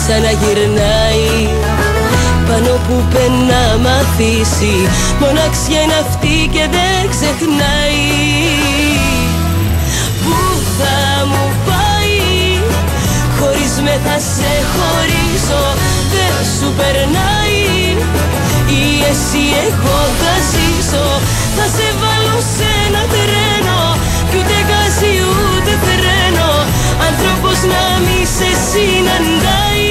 ξαναγυρνάει. Πάνω που πένα μ' αφήσει, μοναξιά είναι αυτή και δεν ξεχνάει. Πού θα μου πάει, χωρίς με θα σε χωρίσω, δεν σου περνάει. Ή εσύ εγώ θα ζήσω, θα σε βάλω σε ένα τρένο κι ούτε γκάζι ούτε φρένο, άνθρωπος να μη σε συναντάει.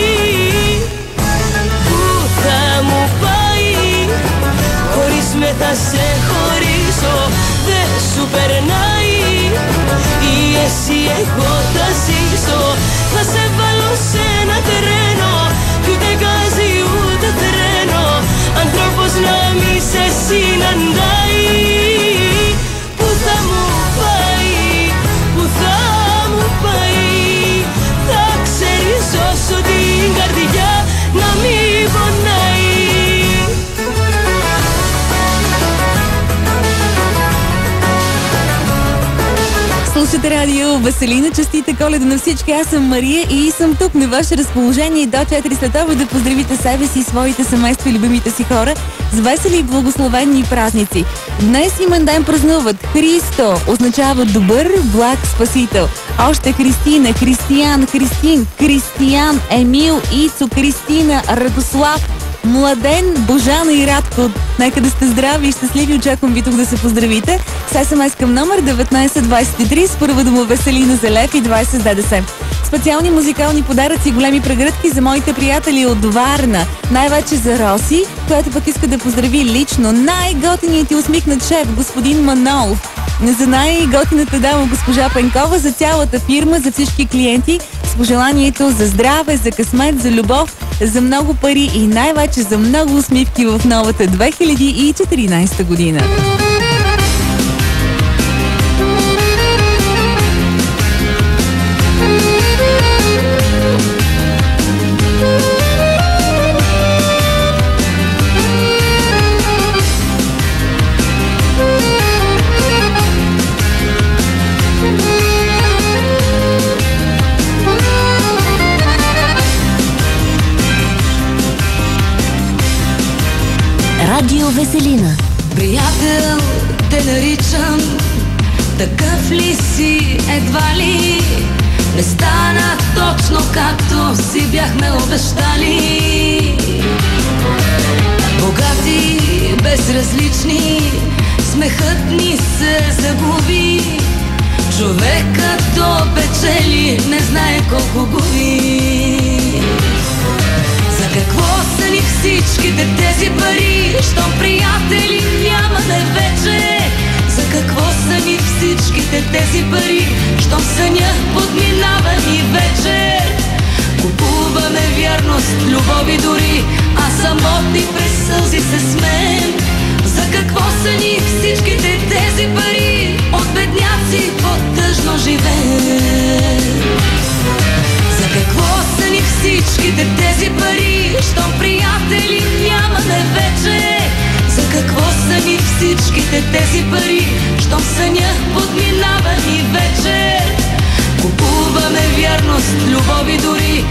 Πού θα μου πάει, χωρίς με θα σε χωρίσω, δεν σου περνάει. Ή εσύ εγώ θα ζήσω, θα σε βάλω σε ένα τρένο κι ούτε γκάζι ούτε φρένο, άνθρωπος να μη σε συναντάει. Πού θα μου πάει, πού θα μου πάει, θα ξέρεις όσο την καρδιά να μην πονάει. Слушате радио Веселина, честита Коледа на всички. Аз съм Мария и съм тук на ваше разположение до 4 след обед да поздравите себе си, своите семейства и любимите си хора с весели и благословени празници. Днес имен ден празнуват Христо, означава добър, благ спасител. Още Христина, Християн, Христин, Кристиян, Емил, Ицо, Кристина, Радослав, Младен, Божана и Радко. Нека да сте здрави и щастливи. Очаквам ви тук да се поздравите с СМС към номер 1923 с първа дума Веселина за лев и 20 с ДДС. Специални музикални подаръци и големи прегръдки за моите приятели от Варна. Най-вече за Роси, която пък иска да поздрави лично най-готиният и усмихнат шеф, господин Манолов. За най-готината дама госпожа Пенкова, за цялата фирма, за всички клиенти, с пожеланието за здраве, за късмет, за любов, за много пари и най-вече за много усмивки в новата 2014 година. Радио Веселина. Приятел те наричам, такъв ли си, едва ли не стана точно както си бяхме обещали. Богати, безразлични, смехът ни се загуби. Човекът то печели, не знае колко губи. За какво са ни всичките тези пари, щом приятели нямаме вече? За какво са ни всичките тези пари, щом съня подминава ни вече? Купуваме вярност, любови дори, а самотни през сълзи се смеем. За какво са ни всичките тези пари, от бедняци по-тъжно живеем? За какво са ни всичките тези пари, щом приятели нямаме вече? За какво са ни всичките тези пари, щом съня подминава ни вече? Купуваме вярност, любови дори,